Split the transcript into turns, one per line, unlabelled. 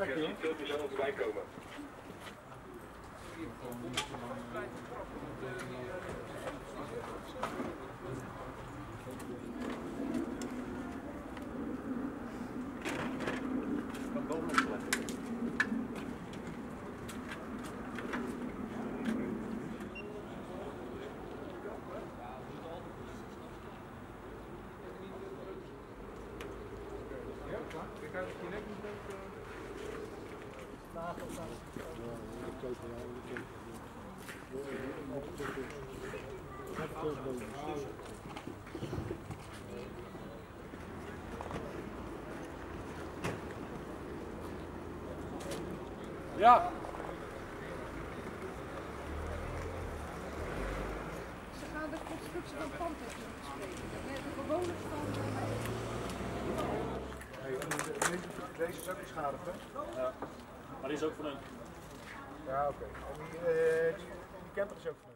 perfect hoor.
Filmpjes aan ons bij komen.
Ja.
Ze gaan de constructie van pand bespreken. De bewoners van...
Deze is ook beschadigd, hè?
Ja, maar die is ook van hun.
Ja, oké. En die camper is ook van hun.